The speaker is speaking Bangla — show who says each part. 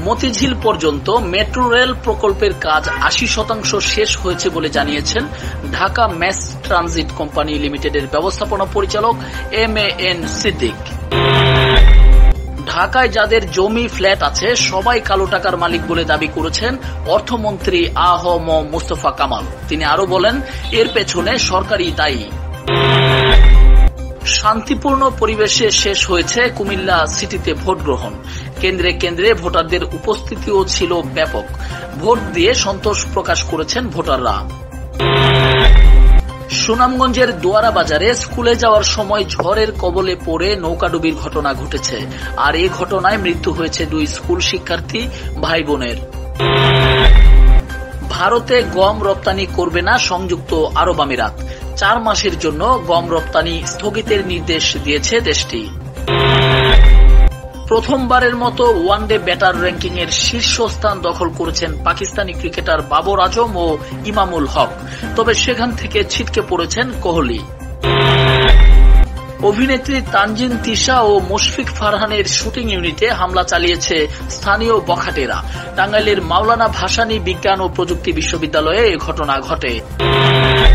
Speaker 1: মতিঝিল পর্যন্ত মেট্রো রেল প্রকল্পের কাজ ৮০% শেষ হয়েছে বলে জানিয়েছেন ঢাকা ম্যাস ট্রানজিট কোম্পানি লিমিটেডের ব্যবস্থাপনা পরিচালক MAN সিদ্দিক। ঢাকায় যাদের জমি ফ্ল্যাট আছে সবাই কালো টাকার মালিক বলে দাবি করেছেন অর্থমন্ত্রী আ.হ.ম মুস্তফা কামাল। তিনি আরো বলেন, এর পেছনে সরকারই দায়ী। শান্তিপূর্ণ পরিবেশে শেষ হয়েছে কুমিল্লা সিটিতে ভোট গ্রহণ। কেন্দ্রে কেন্দ্রে ভোটারদের উপস্থিতিও ছিল ব্যাপক। ভোট দিয়ে সন্তোষ প্রকাশ করেছেন ভোটাররা। সুনামগঞ্জের দোয়ারা বাজারে স্কুলে যাওয়ার সময় ঝড়ের কবলে পড়ে নৌকাডুবির ঘটনা ঘটেছে। আর এই ঘটনায় মৃত্যু হয়েছে 2 স্কুল শিক্ষার্থী ভাই বোনের। ভারতে গম রপ্তানি করবে না সংযুক্ত আরব আমিরাত। 4 মাসের জন্য গম রপ্তানি স্থগিতের নির্দেশ দিয়েছে দেশটি। প্রথমবারের মতো ওয়ানডে ব্যাটার র্যাঙ্কিং এর শীর্ষস্থান দখল করেছেন পাকিস্তানি ক্রিকেটার বাবর আজম ও ইমামুল হক। তবে সেখান থেকে ছিটকে পড়েছেন কোহলি। অভিনেত্রী তানজিন তিশা ও মুশফিক ফারহানের শুটিং ইউনিটে হামলা চালিয়েছে স্থানীয় বখাটেরা। টাঙ্গাইলের মাওলানা ভাসানী বিজ্ঞান ও প্রযুক্তি বিশ্ববিদ্যালয়ে এ ঘটনা ঘটে।